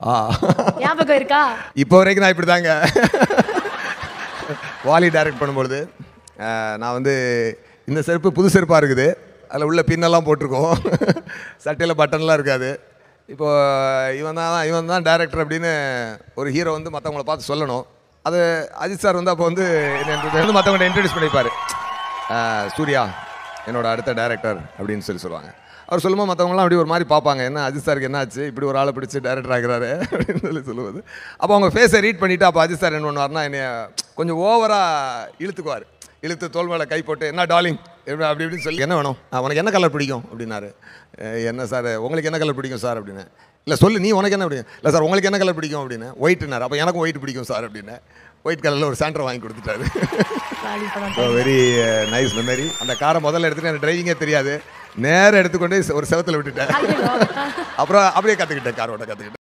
ஞாபகம் இருக்கா? இப்போ வரைக்கும் நான் இப்படி தாங்க. வாலி டைரக்ட் பண்ணும்பொழுது நான் வந்து இந்த செருப்பு புது செருப்பாக இருக்குது, அதில் உள்ள பின்னெல்லாம் போட்டிருக்கோம், சட்டையில் பட்டன்லாம் இருக்காது. இப்போது இவன் தான் டைரக்டர் அப்படின்னு ஒரு ஹீரோ வந்து மற்றவங்கள பார்த்து சொல்லணும். அது அஜித் சார் வந்து அப்போ வந்து வந்து மற்றவங்கள்ட்ட இன்ட்ரடியூஸ் பண்ணிப்பார். சூர்யா என்னோட அடுத்த டைரக்டர் அப்படின்னு சொல்லுவாங்க. அவர் சொல்லும்போது மற்றவங்களாம் அப்படி ஒரு மாதிரி பார்ப்பாங்க, என்ன அஜித் சாருக்கு என்ன ஆச்சு இப்படி ஒரு ஆளை பிடிச்சி டைரக்டர் ஆகிறாரு அப்படின்னு சொல்லுவது. அப்போ அவங்க ஃபேஸை ரீட் பண்ணிவிட்டு அப்போ அஜித் சார் என்ன பண்ணுவார்னா என்னை கொஞ்சம் ஓவராக இழுத்துக்குவார். இழுத்து தோல் மேலே கை போட்டு என்ன டார்லிங் அப்படி இப்படின்னு சொல்லி என்ன வேணும், உனக்கு என்ன கலர் பிடிக்கும் அப்படின்னாரு. என்ன சார் உங்களுக்கு என்ன கலர் பிடிக்கும் சார் அப்படின்னு. இல்லை சொல்லு நீ உனக்கு என்ன பிடிக்கும். இல்லை சார் உங்களுக்கு என்ன கலர் பிடிக்கும் அப்படின்னு. ஒயிட்னார். அப்போ எனக்கும் ஒயிட் பிடிக்கும் சார் அப்படின்னு ஒயிட் கலரில் ஒரு சாண்டர் வாங்கி கொடுத்துட்டாரு. Very nice memory. அந்த காரை முதல்ல எடுத்துகிட்டு எனக்கு டிரைவிங்கே தெரியாது, நேரம் எடுத்துக்கொண்டு ஒரு செவத்தில் விட்டுட்டேன். அப்புறம் அப்படியே கற்றுக்கிட்டேன், காரோட கற்றுக்கிட்டேன்.